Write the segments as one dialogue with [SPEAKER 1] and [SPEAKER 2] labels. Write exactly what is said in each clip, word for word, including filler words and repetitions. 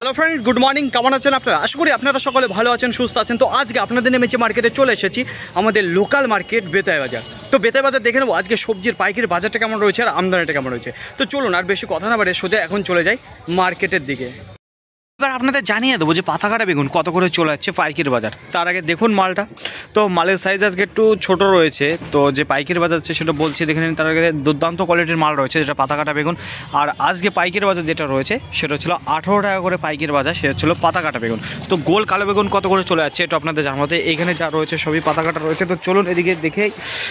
[SPEAKER 1] Hello friend, good morning. কেমন আছেন আপনারা? আশা করি আপনারা সকলে ভালো আছেন, সুস্থ আছেন। তো আজকে আপনাদের নেমেছে মার্কেটে চলে এসেছি, আমাদের লোকাল মার্কেট বেতাই বাজার। তো বেতাই বাজার দেখে নেবো আজকে সবজির পাইকারি বাজারটা কেমন রয়েছে আর আমদানিটা কেমন রয়েছে। তো চলুন আর বেশি কথা না বাড়ে সোজা এখন চলে যাই মার্কেটের দিকে। এবার আপনাদের জানিয়ে দেবো যে পাতাকাটা বেগুন কত করে চলে যাচ্ছে পাইকারি বাজার। তার আগে দেখুন মালটা, তো মালের সাইজ আজকে একটু ছোট রয়েছে। তো যে পাইকারি বাজার আছে সেটা বলছি দেখে নিন। তার আগে দুর্দান্ত কোয়ালিটির মাল রয়েছে যেটা পাতাকাটা বেগুন। আর আজকে পাইকারি বাজার যেটা রয়েছে সেটা ছিল আঠেরো টাকা করে পাইকারি বাজার, সেটা ছিল পাতাকাটা বেগুন। তো গোল কালো বেগুন কত করে চলে যাচ্ছে এটা আপনাদের জানার মধ্যে এখানে যা রয়েছে সবই পাতাকাটা রয়েছে। তো চলুন এদিকে দেখে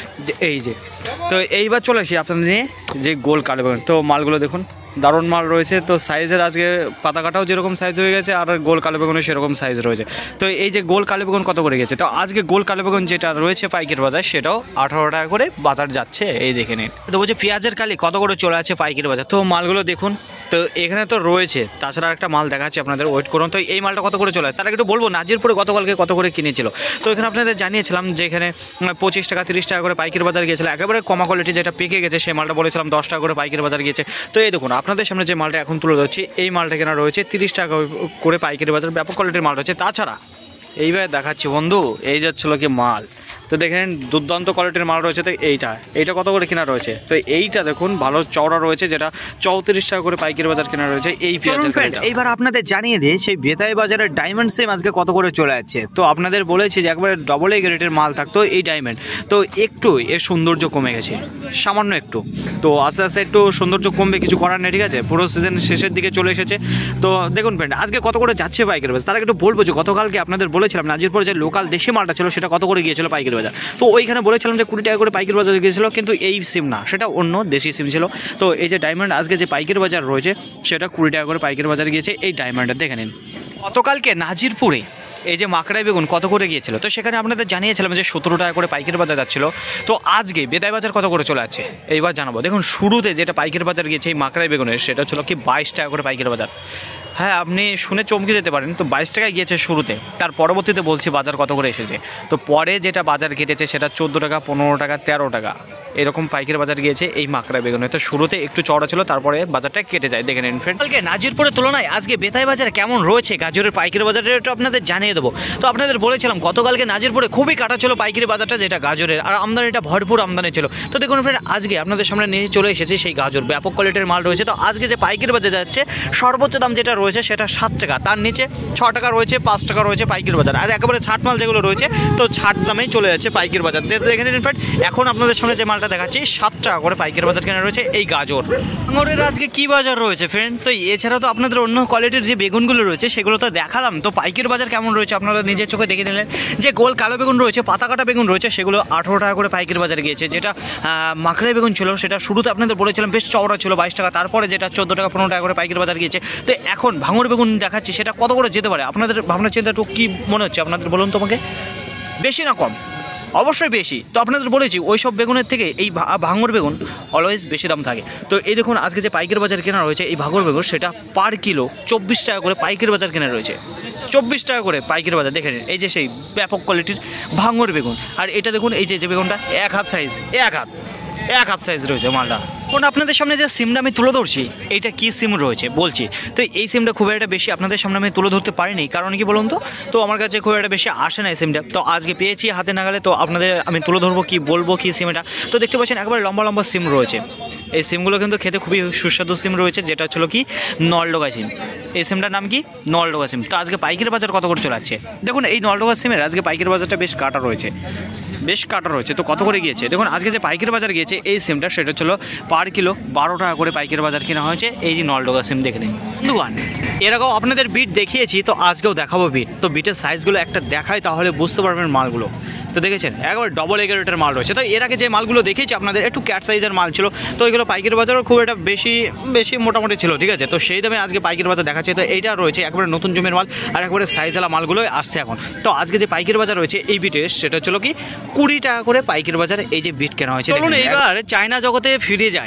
[SPEAKER 1] এই যে, তো এইবার চলে আসি আপনাদের নিয়ে যে গোল কালো বেগুন। তো মালগুলো দেখুন দারুণ মাল রয়েছে। তো সাইজের আজকে পাতাকাটাও যেরকম সাইজ হয়ে গেছে আর গোল কালো বেগুনের সেরকম সাইজ রয়েছে। তো এই যে গোল কালো বেগুন কত করে গেছে, তো আজকে গোল কালো বেগুন যেটা রয়েছে পাইকারি বাজার সেটাও আঠারো টাকা করে বাজার যাচ্ছে। এই দেখে নিন। তো বলছে পেঁয়াজের কালি কত করে চলে আছে পাইকারি বাজার। তো মালগুলো দেখুন, তো এখানে তো রয়েছে, তাছাড়া একটা মাল দেখাচ্ছি আপনাদের, ওয়েট করুন। তো এই মালটা কত করে চলে তার আগে একটু বলবো নাজিরপুরে গতকালকে কত করে কিনেছিল। তো এখানে আপনাদের জানিয়েছিলাম যে এখানে পঁচিশ টাকা তিরিশ টাকা করে পাইকারি বাজার গিয়েছিল। একেবারে কমা কোয়ালিটি যেটা পেকে গেছে সেই মালটা বলেছিলাম দশ টাকা করে পাইকারি বাজার গিয়েছে। তো এই দেখুন আপনাদের সামনে যে মালটা এখন তুলে ধরছি এই মালটা কেনা রয়েছে তিরিশ টাকা করে পাইকারি বাজার, ব্যাপক কোয়ালিটির মাল রয়েছে। তাছাড়া এইবার দেখাচ্ছি বন্ধু, এই যাচ্ছিল কি মাল, তো দেখেন দুর্দান্ত কোয়ালিটির মাল রয়েছে। তো এইটা এইটা কত করে কেনা রয়েছে, তো এইটা দেখুন ভালো চওড়া রয়েছে যেটা চৌত্রিশ টাকা করে পাইকারি বাজার কেনা রয়েছে এই পেঁয়াজের। এইবার আপনাদের জানিয়ে দিই সেই বেতাই বাজারের ডায়মন্ড সেম আজকে কত করে চলে যাচ্ছে। তো আপনাদের বলেছি যে একবারে ডবল এ গ্রেডের মাল থাকতো এই ডায়মন্ড, তো একটু এর সৌন্দর্য কমে গেছে সামান্য একটু। তো আস্তে আস্তে একটু সৌন্দর্য কমবে, কিছু করার নেই, ঠিক আছে। পুরো সিজন শেষের দিকে চলে এসেছে। তো দেখুন ফ্রেন্ড আজকে কত করে যাচ্ছে পাইকারি বাজার। তার একটু বলবো যে গতকালকে আপনাদের বলেছিলাম নাজিরপুর যে লোকাল দেশি মালটা ছিল সেটা কত করে গিয়েছিল পাইকারি বাজার। তো ওইখানে বলেছিলাম যে কুড়ি টাকা করে পাইকারি বাজারে গিয়েছিল, কিন্তু এই সিম না, সেটা অন্য দেশি সিম ছিল। তো এই যে ডায়মন্ড আজকে যে পাইকারি বাজার রয়েছে সেটা কুড়ি টাকা করে পাইকারি বাজারে গিয়েছে এই ডায়মন্ডটা দেখে নিন। গতকালকে নাজিরপুরে এই যে মাকড়াই বেগুন কত করে গিয়েছিল, তো সেখানে আপনাদের জানিয়েছিলাম যে সতেরো টাকা করে পাইকারি বাজার যাচ্ছিল। তো আজকে বেতাই বাজার কত করে চলে যাচ্ছে এইবার জানাবো। দেখুন শুরুতে যেটা পাইকারি বাজার গিয়েছে এই মাকড়াই বেগুনের সেটা ছিল কি বাইশ টাকা করে পাইকারি বাজার। হ্যাঁ আপনি শুনে চমকে যেতে পারেন, তো বাইশ টাকায় গিয়েছে শুরুতে, তার পরবর্তীতে বলছি বাজার কত করে এসেছে। তো পরে যেটা বাজার কেটেছে সেটা চোদ্দো টাকা পনেরো টাকা তেরো টাকা এরকম পাইকারি বাজার গিয়েছে এই মাকড়াই বেগুনে। তো শুরুতে একটু চড়া ছিল, তারপরে বাজারটা কেটে যায় দেখে নিন ফ্রেন্ড। কালকে নাজিরপুরের তুলনায় আজকে বেতাই বাজার কেমন রয়েছে গাজরের পাইকারি বাজারে এটা আপনাদের জানিয়ে দেবো। তো আপনাদের বলেছিলাম গতকালকে নাজিরপুরে খুবই কাটা ছিল পাইকারি বাজারটা যেটা গাজরের, আর আমদানিটা ভরপুর আমদানি ছিল। তো দেখুন ফ্রেন্ড আজকে আপনাদের সামনে নিয়ে চলে এসেছে সেই গাজর, ব্যাপক কোয়ালিটির মাল রয়েছে। তো আজকে যে পাইকারি বাজার যাচ্ছে সর্বোচ্চ দাম যেটা রয়েছে সেটা সাত টাকা, তার নিচে ছ টাকা রয়েছে, পাঁচ টাকা রয়েছে পাইকারি বাজার। আর একেবারে ছাট মাল যেগুলো রয়েছে তো ছাট দামেই চলে যাচ্ছে পাইকারি বাজার। দেখে নিন ফ্রেন্ড এখন আপনাদের সামনে যে মালটা দেখাচ্ছি সাত টাকা করে পাইকারি বাজার কেনা রয়েছে এই গাজর। ভাঙরের আজকে কি বাজার রয়েছে ফ্রেন্ড, তো এছাড়াও তো আপনাদের অন্য কোয়ালিটির যে বেগুনগুলো রয়েছে সেগুলো তো দেখালাম। তো পাইকারি বাজার কেমন রয়েছে আপনারা নিজের চোখে দেখে নিলেন। যে গোল কালো বেগুন রয়েছে পাতা কাটা বেগুন রয়েছে সেগুলো আঠেরো টাকা করে পাইকারি বাজারে গিয়েছে। যেটা মাকড়াই বেগুন ছিল সেটা শুরুতে আপনাদের বলেছিলাম বেশ চওড়া ছিল বাইশ টাকা, তারপরে যেটা চোদ্দো টাকা পনেরো টাকা করে পাইকারি বাজার গিয়েছে। তো এখন ভাঙর বেগুন দেখাচ্ছি সেটা কত করে যেতে পারে আপনাদের ভাবনা চিন্তা একটু কী মনে হচ্ছে আপনাদের বলুন তোমাকে, বেশি না কম? অবশ্যই বেশি। তো আপনাদের বলেছি ওই সব বেগুনের থেকে এই ভাঙর বেগুন অলওয়েজ বেশি দাম থাকে। তো এই দেখুন আজকে যে পাইকারি বাজার কেনা রয়েছে এই ভাঙর বেগুন সেটা পার কিলো চব্বিশ টাকা করে পাইকারি বাজার কেনা রয়েছে, চব্বিশ টাকা করে পাইকারি বাজার দেখে নিন। এই যে সেই ব্যাপক কোয়ালিটির ভাঙর বেগুন। আর এটা দেখুন এই যে যে বেগুনটা এক হাত সাইজ, এক হাত এক হাত সাইজ রয়েছে মালটা। এখন আপনাদের সামনে যে সিমটা আমি তুলে ধরছি এইটা কি সিম রয়েছে বলছি। তো এই সিমটা খুব একটা বেশি আপনাদের সামনে আমি তুলে ধরতে পারিনি, কারণ কি বলুন তো, তো আমার কাছে খুব একটা বেশি আসে না এই সিমটা। তো আজকে পেয়েছি হাতে নাগালে, তো আপনাদের আমি তুলে ধরবো কি বলবো কি সিম এটা। তো দেখতে পাচ্ছেন একবার লম্বা লম্বা সিম রয়েছে। এই সিমগুলো কিন্তু খেতে খুবই সুস্বাদু সিম রয়েছে, যেটা ছিল কি নলডোগা সিম। এই সিমটার নাম কি নলডোগা সিম। তো আজকে পাইকারি বাজার কত করে চলে যাচ্ছে দেখুন। এই নলডোগা সিমের আজকে পাইকারি বাজারটা বেশ কাটা রয়েছে, বেশ কাটা রয়েছে। তো কত করে গিয়েছে দেখুন আজকে যে পাইকারি বাজার গিয়েছে এই সিমটা সেটা ছিল পার কিলো বারো টাকা করে পাইকারি বাজার কেনা হয়েছে এই যে নলডোগা সিম দেখে নিন দোকান। এরকম আপনাদের বিট দেখিয়েছি, তো আজকেও দেখাবো বিট। তো বিটের সাইজগুলো একটা দেখাই তাহলে বুঝতে পারবেন মালগুলো। তো দেখেছেন একবার ডবল এগারোটার মাল রয়েছে। তো এর আগে যে মালগুলো দেখেছি আপনাদের একটু ক্যাট সাইজের মাল ছিল, তো এগুলো পাইকারি বাজারও খুব একটা বেশি বেশি মোটামুটি ছিল, ঠিক আছে। তো সেই দামে আজকে পাইকারি বাজার দেখাচ্ছে। তো এইটা রয়েছে একবারে নতুন জমির মাল আর একবারে সাইজওয়ালা মালগুলোই আসছে এখন। তো আজকে যে পাইকারি বাজার রয়েছে এই বিটের সেটা ছিল কি কুড়ি টাকা করে পাইকারি বাজার এই যে বিট কেনা হয়েছে। চলুন এবার চায়না জগতে ফিরে যায়।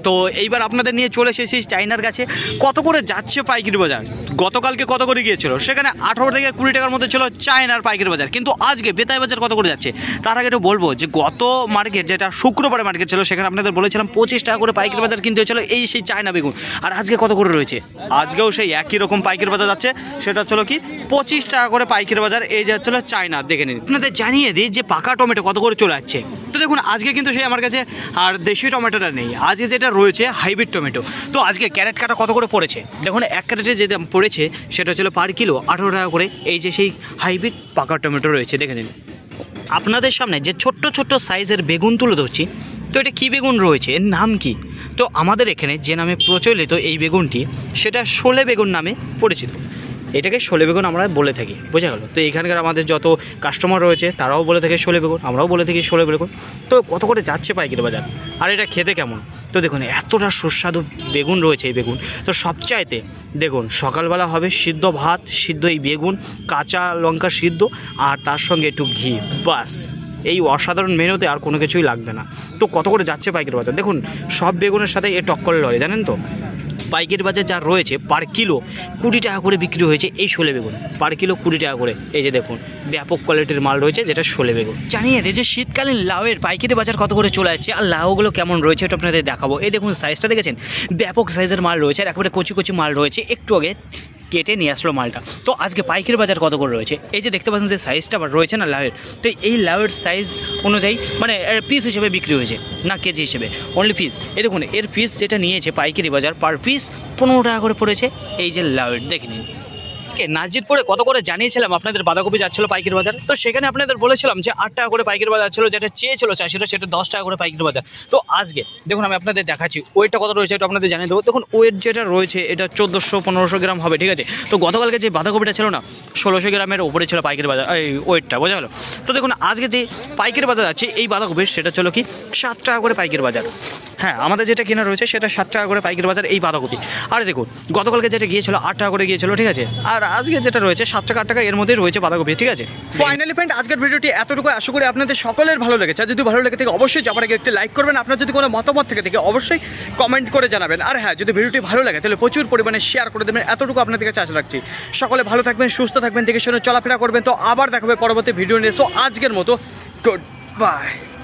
[SPEAKER 1] তো এইবার আপনাদের নিয়ে চলে এসেছি চায়নার কাছে। কত করে যাচ্ছে পাইকারি বাজার? গতকালকে কত করে গিয়েছিল, সেখানে আঠারো থেকে কুড়ি টাকার মধ্যে ছিল চায়নার পাইকারি বাজার, কিন্তু আজকে বেতাই বাজার কত করে যাচ্ছে। তার আগে একটু বলবো যে গত মার্কেট যেটা শুক্রবারে মার্কেট ছিল, সেখানে আপনাদের বলেছিলাম পঁচিশ টাকা করে পাইকারি বাজার কিনতে হয়েছিল এই সেই চায়না বেগুন। আর আজকে কত করে রয়েছে? আজকেও সেই একই রকম পাইকারি বাজার যাচ্ছে, সেটা হচ্ছিল কি পঁচিশ টাকা করে পাইকারি বাজার। এই যে হচ্ছিল চায়না, দেখে নিন। আপনাদের জানিয়ে দিই যে পাকা টমেটো কত করে চলে যাচ্ছে। তো দেখুন আজকে কিন্তু সেই আমার কাছে আর দেশি টমেটোটা নেই, আজকে যেটা রয়েছে হাইব্রিড টমেটো। তো আজকে ক্যারেট কাটা কত করে পড়েছে দেখুন, এক ক্যারেটে যে দাম পড়েছে সেটা হচ্ছিল পার কিলো আঠেরো টাকা করে। এই যে সেই হাইব্রিড পাকা টমেটো রয়েছে, দেখে নিন। আপনাদের সামনে যে ছোট্ট ছোট্ট সাইজের বেগুন তুলে ধরছি, তো এটা কী বেগুন রয়েছে, এর নাম কি? তো আমাদের এখানে যে নামে প্রচলিত এই বেগুনটি, সেটা শোলে বেগুন নামে পরিচিত। এটাকে শোলে বেগুন আমরা বলে থাকি, বোঝা গেল। তো এখানকার আমাদের যত কাস্টমার রয়েছে তারাও বলে থাকে শোলে বেগুন, আমরাও বলে থাকি শোলে বেগুন। তো কত করে যাচ্ছে পাইকারি বাজার, আর এটা খেতে কেমন? তো দেখুন এতটা সুস্বাদু বেগুন রয়েছে এই বেগুন। তো সবচাইতে দেখুন সকালবেলা হবে সিদ্ধ ভাত, সিদ্ধ এই বেগুন, কাঁচা লঙ্কা সিদ্ধ, আর তার সঙ্গে একটু ঘি, বাস। এই অসাধারণ মেনুতে আর কোনো কিছুই লাগবে না। তো কত করে যাচ্ছে পাইকারি বাজার দেখুন, সব বেগুনের সাথে এ টক্কর লড়ে, জানেন তো। পাইকারি বাজার যা রয়েছে পার কিলো কুড়ি টাকা করে বিক্রি হয়েছে এই শোলে বেগুন, পার কিলো কুড়ি টাকা করে। এই যে দেখুন ব্যাপক কোয়ালিটির মাল রয়েছে যেটা শোলে বেগুন। জানিয়ে দিই যে শীতকালীন লাউয়ের পাইকারি বাজার কত করে চলে যাচ্ছে, আর লাউগুলো কেমন রয়েছে এটা আপনাদের দেখাবো। এই দেখুন সাইজটা দেখেছেন, ব্যাপক সাইজের মাল রয়েছে, আর একেবারে কচি কচি মাল রয়েছে, একটু আগে কেটে নিয়ে আসলো মালটা। তো আজকে পাইকারি বাজার কত করে রয়েছে, এই যে দেখতে পাচ্ছেন যে সাইজটা রয়েছে না লাউয়ের, তো এই লাউয়ের সাইজ অনুযায়ী মানে পিস হিসেবে বিক্রি হয়েছে, না কেজি হিসেবে, অনলি পিস। এই দেখুন এর পিস যেটা নিয়েছে পাইকারি বাজার পার পিস পনেরো টাকা করে পড়েছে এই যে লাউয়ের, দেখে নিন। নাজিরপুরে কত করে জানিয়েছিলাম আপনাদের বাঁধাকপি যাচ্ছিল পাইকারি বাজার, তো সেখানে আপনাদের বলেছিলাম যে আট টাকা করে পাইকারি বাজার ছিল, যেটা চেয়েছিল চাষিরা সেটা দশ টাকা করে পাইকারি বাজার। তো আজকে দেখুন আমি আপনাদের দেখাচ্ছি ওয়েটটা কত রয়েছে, এটা আপনাদের জানিয়ে দেবো। দেখুন ওয়েট যেটা রয়েছে এটা চোদ্দোশো পনেরোশো গ্রাম হবে, ঠিক আছে। তো গতকালকে যে বাঁধাকপিটা ছিল না, ষোলোশো গ্রামের উপরে ছিল পাইকারি বাজার এই ওয়েটটা, বোঝা গেলো। তো দেখুন আজকে যে পাইকারি বাজার আছে এই বাঁধাকপির, সেটা ছিল কি সাত টাকা করে পাইকারি বাজার। হ্যাঁ আমাদের যেটা কেনা রয়েছে সেটা সাত টাকা করে পাইকারি বাজার এই বাঁধাকপি। আর দেখুন গতকালকে যেটা গিয়েছিল আট টাকা করে গিয়েছিল, ঠিক আছে। আর আজকে যেটা রয়েছে সাত টাকা আট টাকা এর মধ্যেই রয়েছে বাঁধাকপি, ঠিক আছে। ফাইনালি ফ্রেন্ড আজকের ভিডিওটি এতটুকু, আশা করি আপনাদের সকলের ভালো লেগেছে। আর যদি ভালো লেগে থাকে অবশ্যই যাবার আগে একটি লাইক করবেন, আপনার যদি কোনো মতামত থেকে থাকে অবশ্যই কমেন্ট করে জানাবেন। আর হ্যাঁ যদি ভিডিওটি ভালো লাগে তাহলে প্রচুর পরিমাণে শেয়ার করে দেবেন, এতটুকু আপনাদের কাছে আশা রাখছি। সকলে ভালো থাকবেন, সুস্থ থাকবেন, দেখে শুনে চলাফেরা করবেন। তো আবার দেখাবে পরবর্তী ভিডিও নিয়ে। সো আজকের মতো গুড বাই।